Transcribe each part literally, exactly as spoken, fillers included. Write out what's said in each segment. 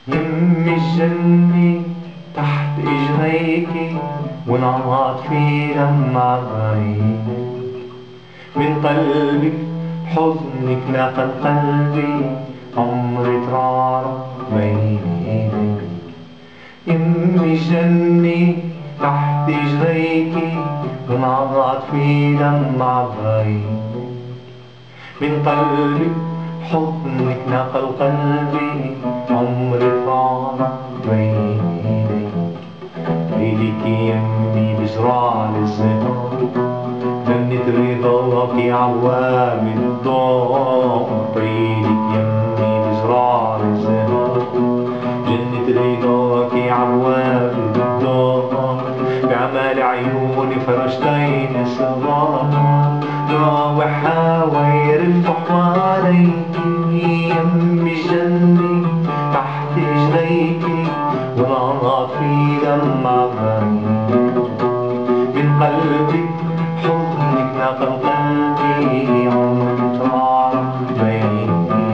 يم الجنة تحت اجريكي ونعمات في دمع بعيد من قلبك حزنك نقل قلبي عمري ترعرع بين ايديك يم الجنة تحت اجريكي ونعمات في دمع بعيد من قلبك حضنك نقل قلبي عمري طالع بين ايديك ايديك يمي بزراع الزهر جنة رضاكي عوام الضوء ايديك يمي بزراع الزهر جنة رضاكي عوام الضوء بعمال عيوني فرشتين صغار راوح حواير حواليكي يم الجنة تحت اجريكي ونعمات في دمع بعيد من قلبك حضنك نقل قلبي عمري طلع بين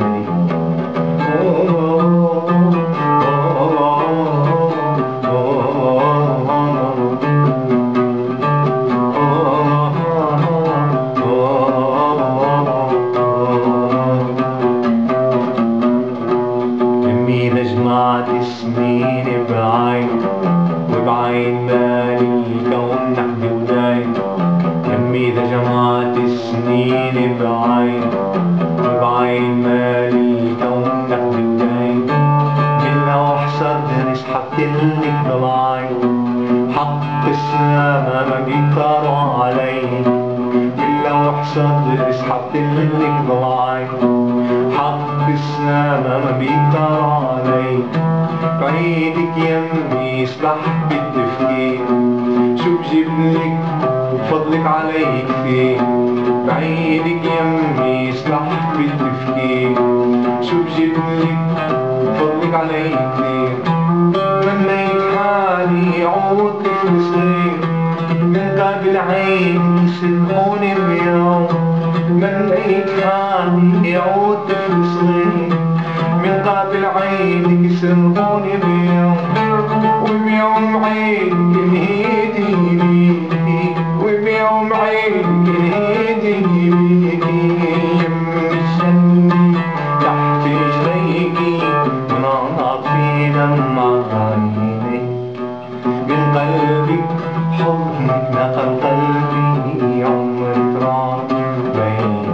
سنين بعين وبعين مالي الكون نحدي وداين يمي إذا جمعت السنين بعين وبعين مالي الكون نحدي وداين من لوح صدري اسحبتلك بالعين حق السما ما بيقدروا علي من لوح صدري اسحبتلك بالعين حق السما ما بيقدروا علي بعيدك يمي سبح بالتفكير شو بجيبلك وفضلك علي كثير بعيدك يمي سبح بالتفكير شو بجيبلك وفضلك علي كثير تمنيت حالي يعود طفل صغير من قبل عيني يسلموني بيوم تمنيت حالي يعود طفل صغير من قبل عينك يسرقوني بيوم وبيوم عينك الهيدي بيكي وبيوم عينك الهيدي بيكي يم الجنة تحت رجليكي ونعمات في دمع عينيك من قلبك حضنك نقل قلبي عمري ترعى بين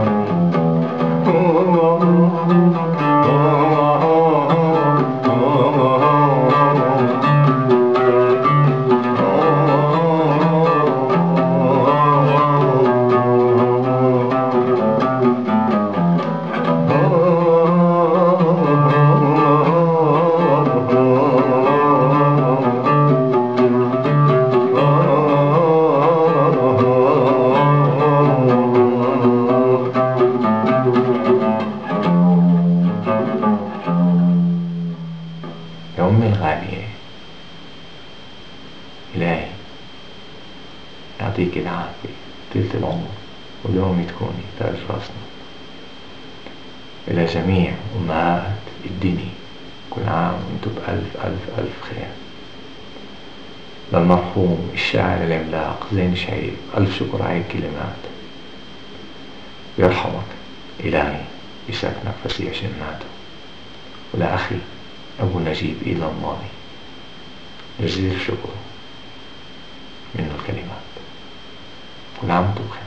يا أمي الغالية إلهي يعطيك العافية طيلة العمر ودومي تكوني تاج راسنا إلى جميع أمهات الدنيا كل عام وانتم بألف ألف ألف خير. للمرحوم الشاعر العملاق زين شعيب ألف شكر على الكلمات. يرحمك إلهي يسكنك فسيح جناته. ولأخي أبو نجيب إلى الماضي جزيل الشكر منه الكلمات. كل عام وانتم بخير.